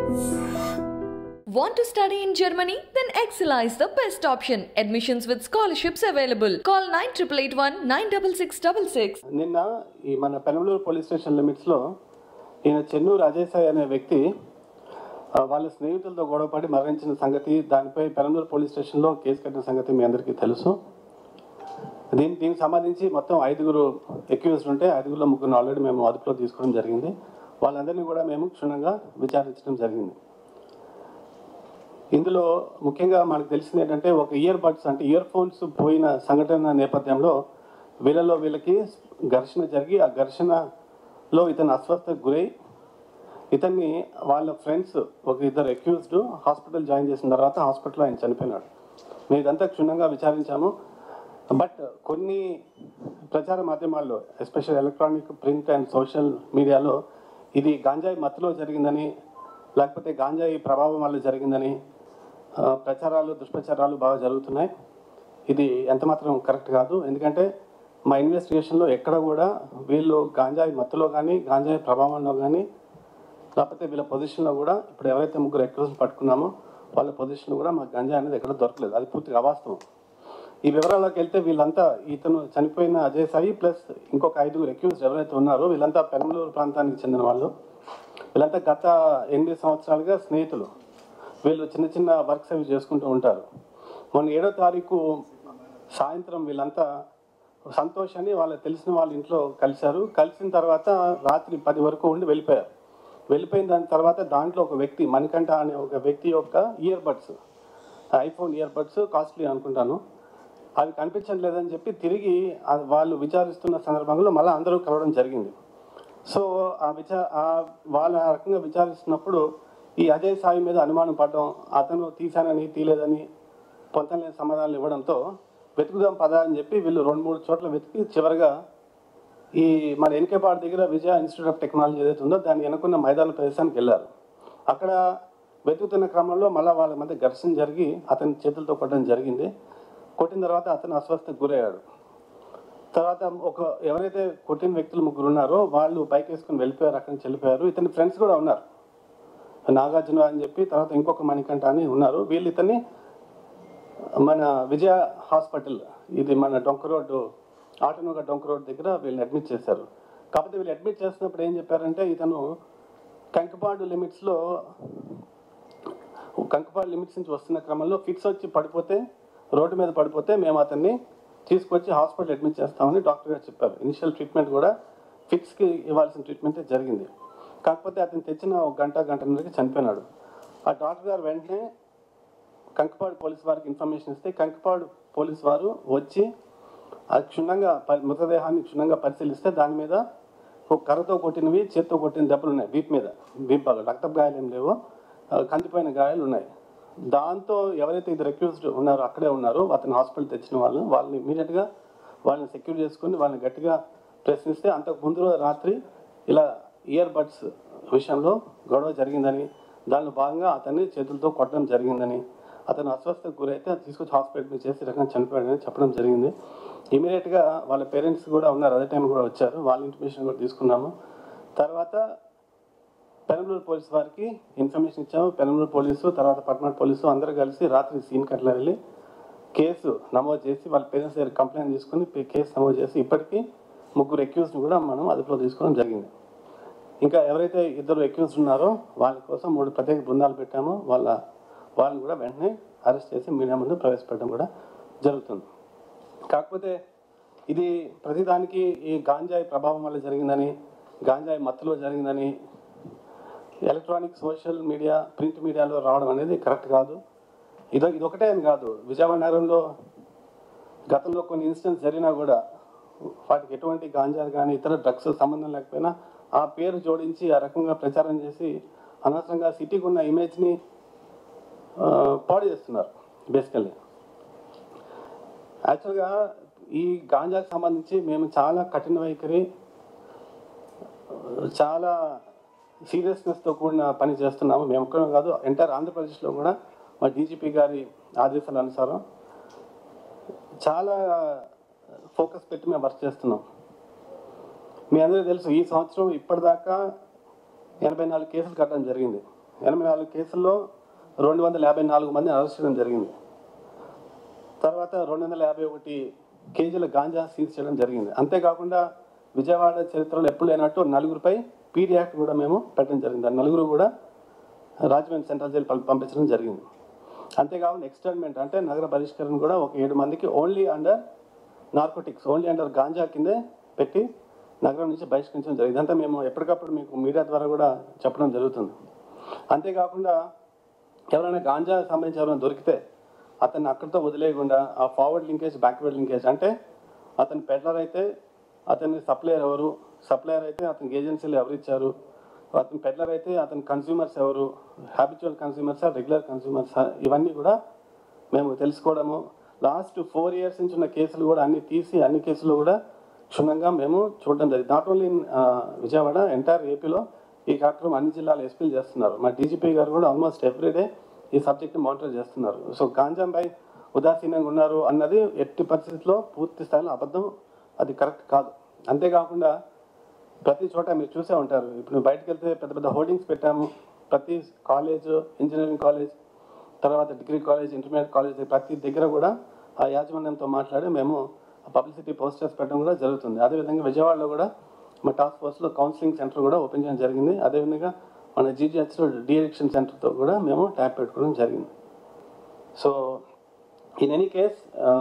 Want to study in Germany? Then Excella is the best option. Admissions with scholarships available. Call 9881 96666. నిన్న ఈ మన Penamaluru police station లిమిట్స్లో ఈయన చెన్నూరు అజయ్ సాయి అనే వ్యక్తి వాళ్ళ స్నేహితులతో గొడవపడి మరణించిన సంగతి, దానిపై పెనమలూరు పోలీస్ స్టేషన్లో కేసు కట్టిన సంగతి మీ అందరికీ తెలుసు. దీనికి సంబంధించి మొత్తం 5 అక్యూజ్డ్ ఉంటే 5గురిలో 3 ఆల్రెడీ మేము అదుపులో తీసుకోవడం జరిగింది. వాళ్ళందరినీ కూడా మేము క్షుణ్ణంగా విచారించడం జరిగింది. ఇందులో ముఖ్యంగా మనకు తెలిసింది ఏంటంటే, ఒక ఇయర్ బడ్స్ అంటే ఇయర్ ఫోన్స్ పోయిన సంఘటన నేపథ్యంలో వీళ్ళకి ఘర్షణ జరిగి, ఆ ఘర్షణలో ఇతను అస్వస్థకు గురై ఇతన్ని వాళ్ళ ఫ్రెండ్స్ ఒక 2 అక్యూజ్డ్ హాస్పిటల్ జాయిన్ చేసిన తర్వాత హాస్పిటల్లో ఆయన చనిపోయినాడు. మేము ఇదంతా క్షుణ్ణంగా విచారించాము. బట్ కొన్ని ప్రచార మాధ్యమాల్లో, especially electronic, print and social మీడియాలో ఇది గాంజాయి మత్తులో జరిగిందని, లేకపోతే గాంజాయి ప్రభావం వల్ల జరిగిందని ప్రచారాలు, దుష్ప్రచారాలు బాగా జరుగుతున్నాయి. ఇది ఎంతమాత్రం కరెక్ట్ కాదు. ఎందుకంటే మా ఇన్వెస్టిగేషన్లో ఎక్కడ కూడా వీళ్ళు గాంజాయి మత్తులో కానీ, గాంజాయి ప్రభావంలో కానీ, లేకపోతే వీళ్ళ పొజిషన్లో కూడా, ఇప్పుడు ఎవరైతే 3 అక్యూజ్ని పట్టుకున్నామో వాళ్ళ పొజిషన్లో కూడా మాకు గంజాయి అనేది ఎక్కడ దొరకలేదు. అది పూర్తిగా అవాస్తవం. ఈ వివరాల్లోకి వెళ్తే వీళ్ళంతా, ఇతను చనిపోయిన అజయ్ సాయి ప్లస్ ఇంకొక 5 అక్యూజ్డ్ ఎవరైతే ఉన్నారో వీళ్ళంతా పెనమలూరు ప్రాంతానికి చెందిన వాళ్ళు. వీళ్ళంతా గత 8 సంవత్సరాలుగా స్నేహితులు. వీళ్ళు చిన్న చిన్న వర్క్స్ అవి చేసుకుంటూ ఉంటారు. మొన్న 7వ తారీఖు సాయంత్రం వీళ్ళంతా సంతోష్ అని వాళ్ళకి తెలిసిన వాళ్ళ ఇంట్లో కలిశారు. కలిసిన తర్వాత రాత్రి 10 వరకు ఉండి వెళ్ళిపోయారు. వెళ్ళిపోయిన దాని తర్వాత దాంట్లో ఒక వ్యక్తి, మణికంఠ అనే ఒక వ్యక్తి యొక్క earbuds, iPhone earbuds, costly అనుకుంటాను, అవి కనిపించడం లేదని చెప్పి తిరిగి వాళ్ళు విచారిస్తున్న సందర్భంలో మళ్ళీ అందరూ కలవడం జరిగింది. సో వాళ్ళ రకంగా విచారిస్తున్నప్పుడు ఈ అజయ్ సాయి మీద అనుమానం పడడం, అతను తీశానని తీలేదని పొంతలేని సమాధానాలు ఇవ్వడంతో వెతుకుదాం పదా అని చెప్పి వీళ్ళు 2-3 చోట్ల వెతికి చివరిగా ఈ మన ఎన్కేపాడు దగ్గర విజయ ఇన్స్టిట్యూట్ ఆఫ్ టెక్నాలజీ ఏదైతే ఉందో దాన్ని వెనుకున్న మైదాన ప్రదేశానికి వెళ్ళారు. అక్కడ వెతుకుతున్న క్రమంలో మళ్ళీ వాళ్ళ మధ్య ఘర్షణ జరిగి అతని చేతులతో కొట్టడం జరిగింది. కొట్టిన తర్వాత అతను అస్వస్థకు గురయ్యాడు. తర్వాత ఎవరైతే కొట్టిన వ్యక్తులు 3 ఉన్నారో వాళ్ళు బైక్ వేసుకుని వెళ్ళిపోయారు, అక్కడి నుంచి వెళ్ళిపోయారు. ఇతని ఫ్రెండ్స్ కూడా ఉన్నారు, నాగార్జున అని చెప్పి, తర్వాత ఇంకొక మణికంఠ అని ఉన్నారు. వీళ్ళు ఇతన్ని మన విజయ హాస్పిటల్, ఇది మన డొంక రోడ్డు, ఆటోనగర్ డొంక రోడ్ దగ్గర వీళ్ళని అడ్మిట్ చేశారు. కాకపోతే వీళ్ళు అడ్మిట్ చేసినప్పుడు ఏం చెప్పారంటే, ఇతను కంకిపాడు లిమిట్స్ నుంచి వస్తున్న క్రమంలో ఫిక్స్ వచ్చి పడిపోతే, రోడ్డు మీద పడిపోతే మేము అతన్ని తీసుకొచ్చి హాస్పిటల్ అడ్మిట్ చేస్తామని డాక్టర్ గారు చెప్పారు. ఇనిషియల్ ట్రీట్మెంట్ కూడా ఫిక్స్కి ఇవ్వాల్సిన ట్రీట్మెంటే జరిగింది. కాకపోతే అతను తెచ్చిన 1 గంటన్నరకి చనిపోయినాడు. ఆ డాక్టర్ గారు వెంటనే కంకిపాడు పోలీసు వారికి ఇన్ఫర్మేషన్ ఇస్తే, కంకిపాడు పోలీసు వారు వచ్చి అది క్షుణ్ణంగా మృతదేహాన్ని క్షుణ్ణంగా పరిశీలిస్తే దాని మీద ఒక కర్రతో కొట్టినవి, చేత్తో కొట్టిన దెబ్బలు ఉన్నాయి. వీపు మీద, వీపు రక్తపు గాయాలు ఏం లేవు, కందిపోయిన గాయాలు ఉన్నాయి. దాంతో ఎవరైతే 2 అక్యూజ్డ్ ఉన్నారో అక్కడే ఉన్నారో అతను హాస్పిటల్ తెచ్చిన వాళ్ళని ఇమీడియట్గా వాళ్ళని సెక్యూర్ చేసుకుని వాళ్ళని గట్టిగా ప్రశ్నిస్తే, అంతకు ముందు రాత్రి ఇలా ఇయర్ బడ్స్ విషయంలో గొడవ జరిగిందని, దానిలో భాగంగా అతన్ని చేతులతో కొట్టడం జరిగిందని, అతను అస్వస్థకు గురైతే తీసుకొచ్చి హాస్పిటల్ చేసి రకంగా చనిపోయాడని చెప్పడం జరిగింది. ఇమీడియట్గా వాళ్ళ పేరెంట్స్ కూడా ఉన్నారు, అదే టైం కూడా వచ్చారు, వాళ్ళ ఇన్ఫర్మేషన్ కూడా తీసుకున్నాము. తర్వాత పెనమలూరు పోలీసు వారికి ఇన్ఫర్మేషన్ ఇచ్చాము. పెనమలూరు పోలీసు, తర్వాత పట్నాడు పోలీసు అందరూ కలిసి రాత్రి సీన్ కట్ల వెళ్ళి కేసు నమోదు చేసి వాళ్ళ పేరెంట్స్ దగ్గర కంప్లైంట్ తీసుకుని కేసు నమోదు చేసి ఇప్పటికీ 3 అక్యూజ్ని కూడా మనం అదుపులో తీసుకోవడం జరిగింది. ఇంకా ఎవరైతే 2 అక్యూజ్డ్ ఉన్నారో వాళ్ళ కోసం 3 ప్రత్యేక బృందాలు పెట్టామో వాళ్ళని కూడా వెంటనే అరెస్ట్ చేసి మీడియా ముందు ప్రవేశపెట్టడం కూడా జరుగుతుంది. కాకపోతే ఇది ప్రతిదానికి ఈ గాంజాయి ప్రభావం వల్ల జరిగిందని, గాంజాయి మత్తులో జరిగిందని ఎలక్ట్రానిక్, సోషల్ మీడియా, ప్రింట్ మీడియాలో రావడం అనేది కరెక్ట్ కాదు. ఇదొకటే అని కాదు, విజయవాడ నగరంలో గతంలో కొన్ని ఇన్సిడెంట్స్ జరిగినా కూడా వాటికి ఎటువంటి గాంజాలు కానీ ఇతర డ్రగ్స్ సంబంధం లేకపోయినా ఆ పేరు జోడించి ఆ రకంగా ప్రచారం చేసి అనవసరంగా సిటీకి ఉన్న ఇమేజ్ని పాడు చేస్తున్నారు. బేసికల్లీ యాక్చువల్గా ఈ గాంజాకి సంబంధించి మేము చాలా కఠిన వైఖరి, చాలా సీరియస్నెస్తో కూడిన పని చేస్తున్నాము. మేము ఒక్కడే కాదు, ఎంటైర్ ఆంధ్రప్రదేశ్లో కూడా మా డీజీపీ గారి ఆదేశాల అనుసారం చాలా ఫోకస్ పెట్టి మేము వర్క్ చేస్తున్నాం. మీ అందరికీ తెలుసు, ఈ సంవత్సరం ఇప్పటిదాకా 84 కేసులు కట్టడం జరిగింది. 84 కేసుల్లో 254 మందిని అరెస్ట్ చేయడం జరిగింది. తర్వాత 251 కేజీల గాంజా సీజ్ చేయడం జరిగింది. అంతేకాకుండా విజయవాడ చరిత్రలో ఎప్పుడు లేనట్టు 4గురిపై పీడీ యాక్ట్ కూడా మేము పెట్టడం జరిగింది. 4గురు కూడా రాజమండ్రి సెంట్రల్ జైలు పంపించడం జరిగింది. అంతేకాకుండా ఎక్స్టర్న్మెంట్ అంటే నగర బహిష్కరణ కూడా ఒక 7 మందికి only under narcotics, only under గాంజా కిందే పెట్టి నగరం నుంచి బహిష్కరించడం జరిగింది. అంటే మేము ఎప్పటికప్పుడు మీకు మీడియా ద్వారా కూడా చెప్పడం జరుగుతుంది. అంతేకాకుండా ఎవరైనా గాంజా సంబంధించి ఎవరైనా దొరికితే అతన్ని అక్కడితో వదిలేయకుండా ఆ ఫార్వర్డ్ లింకేజ్, బ్యాక్వర్డ్ లింకేజ్ అంటే అతని పెడ్లర్ అయితే అతని సప్లయర్ ఎవరు, సప్లయర్ అయితే అతనికి ఏజెన్సీలు ఎవరు ఇచ్చారు, అతని పెడ్లర్ అయితే అతని కన్స్యూమర్స్ ఎవరు, హ్యాబిచువల్ కన్స్యూమర్సా, రెగ్యులర్ కన్స్యూమర్సా, ఇవన్నీ కూడా మేము తెలుసుకోవడము. లాస్ట్ 4 years నుంచి ఉన్న కేసులు కూడా అన్ని తీసి అన్ని కేసులు కూడా క్షుణ్ణంగా మేము చూడడం జరిగింది. Not only in Vijayawada, entire ఏపీలో ఈ కార్యక్రమం అన్ని జిల్లాల ఎస్పీలు చేస్తున్నారు. మా డీజీపీ గారు కూడా ఆల్మోస్ట్ ఎవ్రీడే ఈ సబ్జెక్ట్ని మానిటర్ చేస్తున్నారు. సో గాంజాపై ఉదాసీనంగా ఉన్నారు అన్నది ఎట్టి పరిస్థితుల్లో పూర్తి స్థాయిలో అబద్ధం, అది కరెక్ట్ కాదు. అంతేకాకుండా ప్రతి చోట మీరు చూసే ఉంటారు, ఇప్పుడు బయటకు వెళ్తే పెద్ద పెద్ద హోర్డింగ్స్ పెట్టాము. ప్రతి కాలేజ్, ఇంజనీరింగ్ కాలేజ్, తర్వాత డిగ్రీ కాలేజ్, ఇంటర్మీడియట్ కాలేజ్ ప్రతి దగ్గర కూడా ఆ యాజమాన్యంతో మాట్లాడి మేము పబ్లిసిటీ పోస్టర్స్ పెట్టడం కూడా జరుగుతుంది. అదేవిధంగా విజయవాడలో కూడా మా టాస్క్ ఫోర్స్లో కౌన్సిలింగ్ సెంటర్ కూడా ఓపెన్ చేయడం జరిగింది. అదేవిధంగా మన జీజీహెచ్లో డీఎడిక్షన్ సెంటర్తో కూడా మేము ట్యాప్ పెట్టుకోవడం జరిగింది. సో ఇన్ ఎనీ కేస్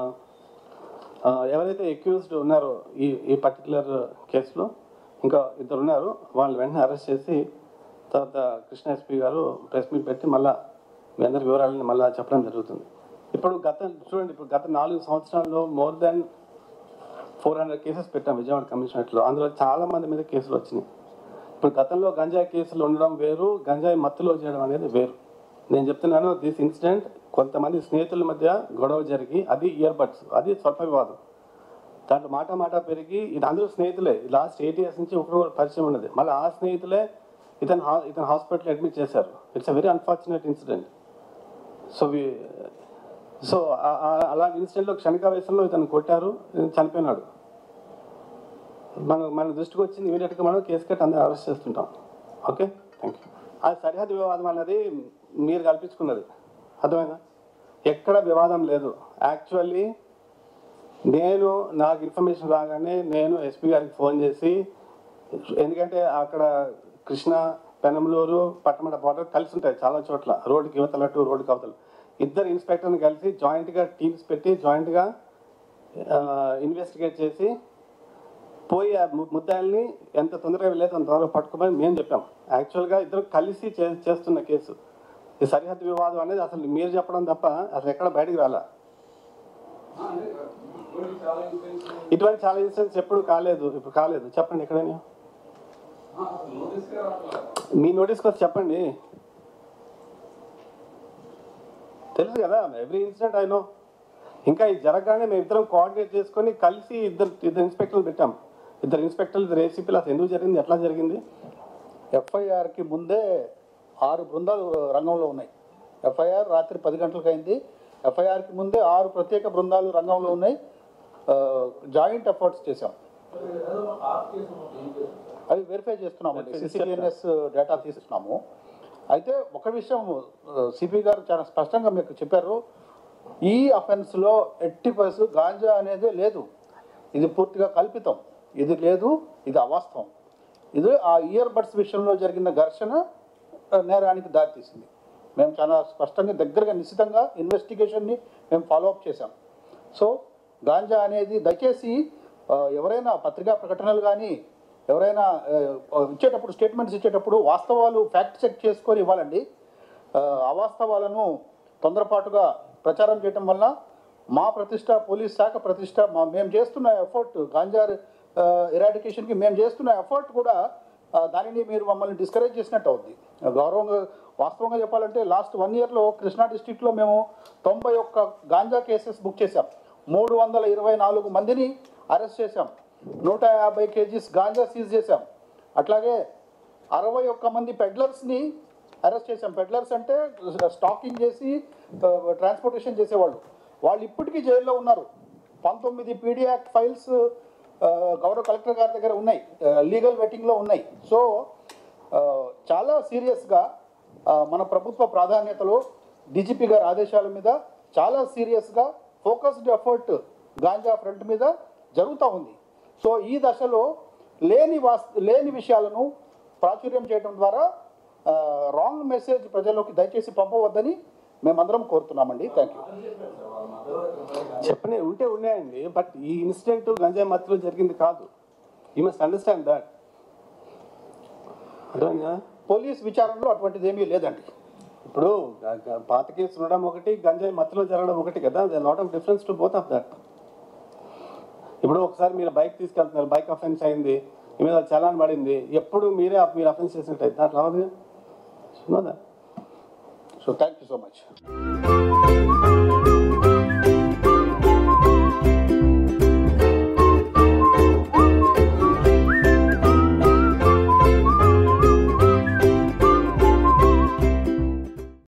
ఎవరైతే అక్యూజ్డ్ ఉన్నారో ఈ పర్టికులర్ కేసులో ఇంకా 2 ఉన్నారు, వాళ్ళు వెంటనే అరెస్ట్ చేసి తర్వాత కృష్ణ ఎస్పీ గారు ప్రెస్ మీట్ పెట్టి మళ్ళీ మీ అందరి వివరాలని మళ్ళీ చెప్పడం జరుగుతుంది. ఇప్పుడు గత 4 సంవత్సరాల్లో మోర్ దాన్ 400 కేసెస్ పెట్టాం విజయవాడ కమిషనరేట్లో. అందులో చాలా మంది మీద కేసులు వచ్చినాయి. ఇప్పుడు గతంలో గంజాయి కేసులు ఉండడం వేరు, గంజాయి మత్తులో చేయడం అనేది వేరు. నేను చెప్తున్నాను, దిస్ ఇన్సిడెంట్ కొంతమంది స్నేహితుల మధ్య గొడవ జరిగి అది ఇయర్ బడ్స్, అది స్వల్ప వివాదం, దాంట్లో మాట పెరిగి ఇది అందరూ స్నేహితులే. లాస్ట్ 8 years నుంచి ఒకరు పరిచయం ఉన్నది. మళ్ళీ ఆ స్నేహితులే ఇతను హాస్పిటల్ అడ్మిట్ చేశారు. It's a very unfortunate incident. So అలాంటి ఇన్సిడెంట్లో క్షణికావేశంలో ఇతను కొట్టారు, చనిపోయినాడు. మన దృష్టికి వచ్చింది, ఇమీడియట్గా మనం కేసు కట్టి అందరూ అరెస్ట్ చేస్తుంటాం. Okay, thank you. అది సరిహద్దు వివాదం అన్నది మీరు కల్పించుకున్నది, అర్థమైందా? ఎక్కడ వివాదం లేదు. యాక్చువల్లీ నాకు ఇన్ఫర్మేషన్ రాగానే నేను ఎస్పీ గారికి ఫోన్ చేసి, ఎందుకంటే అక్కడ కృష్ణ, పెనమలూరు, పట్టమట బార్డర్ కలిసి ఉంటాయి చాలా చోట్ల, రోడ్డుకి యువతల అటు రోడ్డుకి అవతల, ఇద్దరు ఇన్స్పెక్టర్ని కలిసి జాయింట్గా టీమ్స్ పెట్టి జాయింట్గా ఇన్వెస్టిగేట్ చేసి పోయి ఆ ముద్దాయిల్ని ఎంత తొందరగా వెళ్ళేది అంత తొందరగా పట్టుకోమని మేము చెప్పాం. యాక్చువల్గా ఇద్దరు కలిసి చేస్తున్న కేసు. ఈ సరిహద్దు వివాదం అనేది అసలు మీరు చెప్పడం తప్ప అసలు ఎక్కడ బయటకు రాలా. ఇటువంటి చాలా ఇన్సిడెంట్స్ ఎప్పుడు కాలేదు, ఇప్పుడు కాలేదు. చెప్పండి ఎక్కడైనా మీ నోటీస్కి వచ్చి చెప్పండి. తెలుసు కదా, ఎవ్రీ ఇన్సిడెంట్ ఐ నో. ఇంకా ఇది జరగగానే మేము ఇద్దరం కోఆర్డినేట్ చేసుకొని కలిసి ఇద్దరు ఇన్స్పెక్టర్లు పెట్టాం. ఇద్దరు ఇన్స్పెక్టర్లు, ఇద్దరు ఏసీపీలు. అసలు ఎందుకు జరిగింది, ఎట్లా జరిగింది? ఎఫ్ఐఆర్కి ముందే 6 బృందాలు రంగంలో ఉన్నాయి. ఎఫ్ఐఆర్ రాత్రి 10 గంటలకు అయింది. ఎఫ్ఐఆర్కి ముందే 6 ప్రత్యేక బృందాలు రంగంలో ఉన్నాయి. జాయింట్ ఎఫర్ట్స్ చేశాం. అవి వెరిఫై చేస్తున్నామండి, సిసిటిఎన్ఎస్ డేటా తీస్తున్నాము. అయితే ఒక విషయం సిపి గారు చాలా స్పష్టంగా మీకు చెప్పారు, ఈ అఫెన్స్లో ఎట్టి పరిస్థితి గాంజా అనేది లేదు, ఇది పూర్తిగా కల్పితం, ఇది లేదు, ఇది అవాస్తవం. ఇది ఆ ఇయర్ బడ్స్ విషయంలో జరిగిన ఘర్షణ నేరానికి దారితీసింది. మేము చాలా స్పష్టంగా దగ్గరగా నిశ్చితంగా ఇన్వెస్టిగేషన్ని మేము ఫాలోఅప్ చేశాం. సో గాంజా అనేది దయచేసి ఎవరైనా పత్రికా ప్రకటనలు కానీ ఎవరైనా ఇచ్చేటప్పుడు, స్టేట్మెంట్స్ ఇచ్చేటప్పుడు వాస్తవాలు ఫ్యాక్ట్ చెక్ చేసుకొని ఇవ్వాలండి. అవాస్తవాలను తొందరపాటుగా ప్రచారం చేయడం వల్ల మా ప్రతిష్ట, పోలీస్ శాఖ ప్రతిష్ట, మేము చేస్తున్న ఎఫర్ట్, గాంజా ఎరాడికేషన్కి మేము చేస్తున్న ఎఫర్ట్ కూడా దానిని మీరు మమ్మల్ని డిస్కరేజ్ చేసినట్టు అవుద్ది. గౌరవంగా వాస్తవంగా చెప్పాలంటే లాస్ట్ 1 yearలో కృష్ణా డిస్ట్రిక్ట్లో మేము 91 గాంజా కేసెస్ బుక్ చేశాం. 324 మందిని అరెస్ట్ చేశాం. 150 kgs గాంజా సీజ్ చేశాం. అట్లాగే 61 మంది పెడ్లర్స్ని అరెస్ట్ చేశాం. పెడ్లర్స్ అంటే స్టాకింగ్ చేసి ట్రాన్స్పోర్టేషన్ చేసేవాళ్ళు. వాళ్ళు ఇప్పటికీ జైల్లో ఉన్నారు. 19 పీడీ యాక్ట్ ఫైల్స్ గౌరవ కలెక్టర్ గారి దగ్గర ఉన్నాయి, లీగల్ వెయిటింగ్లో ఉన్నాయి. సో చాలా సీరియస్గా మన ప్రభుత్వ ప్రాధాన్యతలో డీజీపీ గారి ఆదేశాల మీద చాలా సీరియస్గా ఫోకస్డ్ ఎఫర్ట్ గాంజా ఫ్రంట్ మీద జరుగుతూ ఉంది. సో ఈ దశలో లేని విషయాలను ప్రాచుర్యం చేయడం ద్వారా రాంగ్ మెసేజ్ ప్రజల్లోకి దయచేసి పంపవద్దని మేమందరం కోరుతున్నామండి. Thank you. చెప్పనే ఉన్నాయండి, బట్ ఈ ఇన్సిడెంట్ గంజాయి మత్తులో జరిగింది కాదు. You must understand that. అర్థమైందా? పోలీస్ విచారణలో అటువంటిది ఏమీ లేదండి. ఇప్పుడు పాత కేసు ఉండడం ఒకటి, గంజాయి మత్తులో జరగడం ఒకటి కదా. There lot of difference to both of that. ఇప్పుడు ఒకసారి మీరు బైక్ తీసుకెళ్తున్నారు, బైక్ అఫెన్స్ అయింది, మీ మీద చలాన్ పడింది, ఎప్పుడు మీరు అఫెన్స్ చేసినట్టు అయితే అట్లా అవ్వదు. So thank you so much.